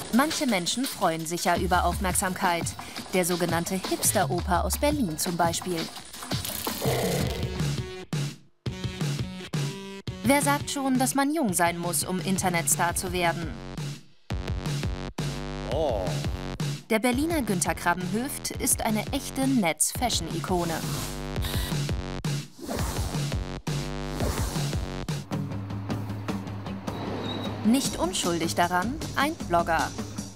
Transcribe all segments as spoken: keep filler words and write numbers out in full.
Manche Menschen freuen sich ja über Aufmerksamkeit. Der sogenannte Hipster-Opa aus Berlin zum Beispiel. Wer sagt schon, dass man jung sein muss, um Internetstar zu werden? Oh. Der Berliner Günter Krabbenhöft ist eine echte Netz-Fashion-Ikone. Nicht unschuldig daran, ein Blogger.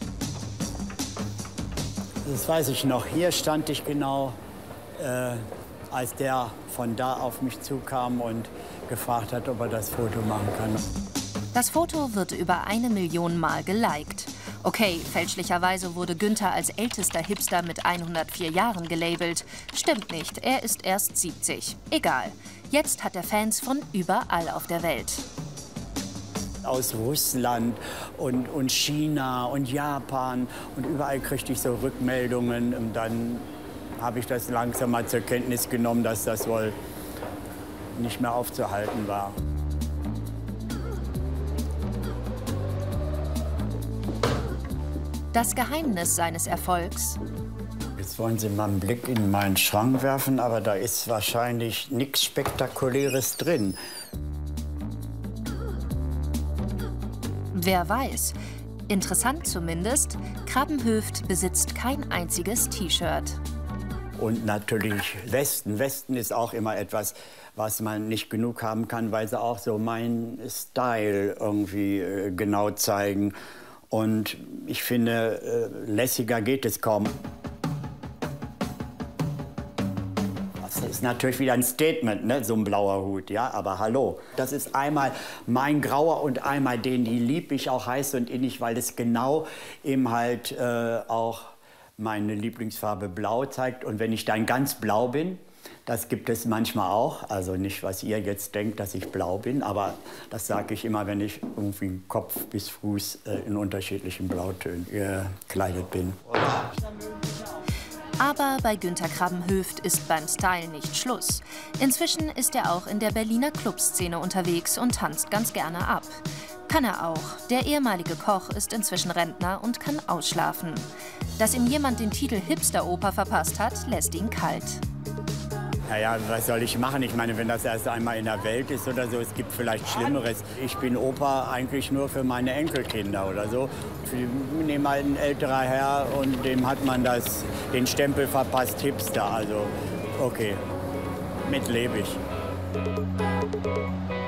Das weiß ich noch. Hier stand ich genau, äh, als der von da auf mich zukam und gefragt hat, ob er das Foto machen kann. Das Foto wird über eine Million Mal geliked. Okay, fälschlicherweise wurde Günter als ältester Hipster mit hundertvier Jahren gelabelt. Stimmt nicht, er ist erst siebzig. Egal. Jetzt hat er Fans von überall auf der Welt. Aus Russland und, und China und Japan. Und überall kriegte ich so Rückmeldungen. Und dann habe ich das langsam mal zur Kenntnis genommen, dass das wohl nicht mehr aufzuhalten war. Das Geheimnis seines Erfolgs? Jetzt wollen Sie mal einen Blick in meinen Schrank werfen, aber da ist wahrscheinlich nichts Spektakuläres drin. Wer weiß. Interessant zumindest, Krabbenhöft besitzt kein einziges T-Shirt. Und natürlich Westen. Westen ist auch immer etwas, was man nicht genug haben kann, weil sie auch so meinen Style irgendwie äh, genau zeigen. Und ich finde, äh, lässiger geht es kaum. Das ist natürlich wieder ein Statement, ne? So ein blauer Hut, ja, aber hallo. Das ist einmal mein grauer und einmal den, die lieb ich auch heiß und innig, weil es genau eben halt äh, auch meine Lieblingsfarbe Blau zeigt. Und wenn ich dann ganz blau bin, das gibt es manchmal auch, also nicht, was ihr jetzt denkt, dass ich blau bin, aber das sage ich immer, wenn ich irgendwie Kopf bis Fuß äh, in unterschiedlichen Blautönen gekleidet bin. Aber bei Günter Krabbenhöft ist beim Style nicht Schluss. Inzwischen ist er auch in der Berliner Clubszene unterwegs und tanzt ganz gerne ab. Kann er auch. Der ehemalige Koch ist inzwischen Rentner und kann ausschlafen. Dass ihm jemand den Titel Hipster-Opa verpasst hat, lässt ihn kalt. Naja, was soll ich machen? Ich meine, wenn das erst einmal in der Welt ist oder so, es gibt vielleicht Schlimmeres. Ich bin Opa eigentlich nur für meine Enkelkinder oder so. Ich nehme mal ein älterer Herr und dem hat man das, den Stempel verpasst, Hipster. Also, okay, mit lebe ich.